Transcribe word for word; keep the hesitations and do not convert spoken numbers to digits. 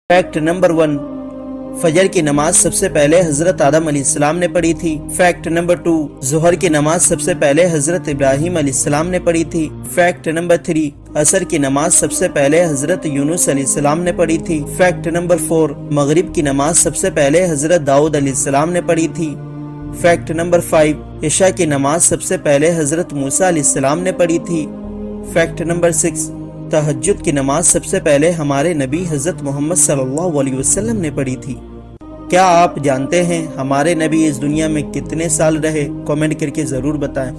Fact number one, फजर की नमाज सबसे पहले हजरत आदम अलैहिस्सलाम ने पढ़ी थी। फैक्ट नंबर टू, जोहर की नमाज सबसे पहले हजरत इब्राहिम अलैहिस्सलाम ने पढ़ी थी। फैक्ट नंबर थ्री, असर की नमाज सबसे पहले हजरत यूनुस अलैहिस्सलाम ने पढ़ी थी। फैक्ट नंबर फोर, मगरिब की नमाज सबसे पहले हजरत दाऊद अलैहिस्सलाम ने पढ़ी थी। फैक्ट नंबर फाइव, इशा की नमाज सबसे पहले हजरत मूसा अलैहिस्सलाम ने पढ़ी थी। फैक्ट नंबर सिक्स, तहज्जुद की नमाज सबसे पहले हमारे नबी हजरत मोहम्मद सल्लल्लाहु अलैहि वसल्लम ने पढ़ी थी। क्या आप जानते हैं हमारे नबी इस दुनिया में कितने साल रहे? कमेंट करके जरूर बताएं।